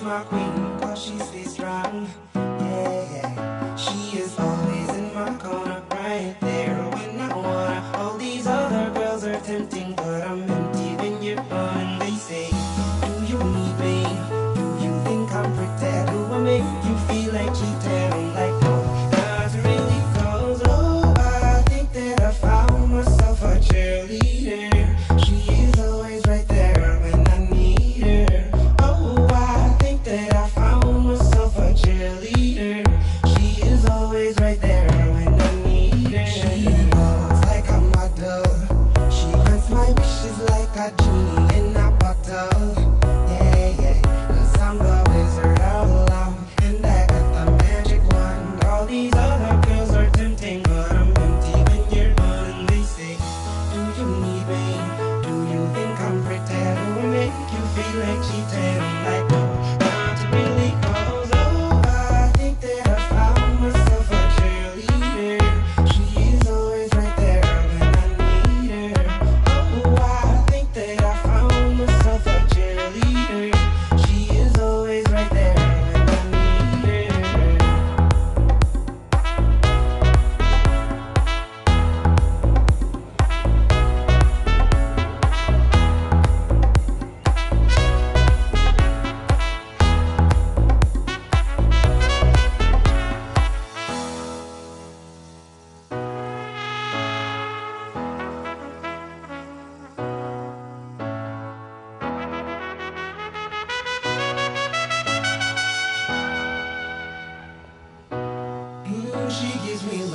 is my queen, cause she stays strong. Yeah, yeah. She is always in my corner, right there when I wanna. All these other girls are tempting, but I'm empty when you're gone. And they say, do you need me? Do you think I'm pretend? Do I make you feel like cheating? I'm like, no, not really, cause oh, I think that I found myself a cheerleader. She is always right there when I need her. Oh, I think that I found myself a cheerleader. She is always right there when I need her. She looks like a model. She grants my wishes like a genie in a bottle. Yeah, yeah, 'cause I'm the wizard of love, and I got the magic wand. All these other girls are tempting, but I'm empty when you're gone. And they say, do you need me? Do you think I'm pretty? Do I make you feel like cheating? I'm like, no, not really, cause oh, I think that I found myself a cheerleader. She is always right there when I need her. Oh, I think that I found myself a cheerleader. She is always right there when I need her. She gives me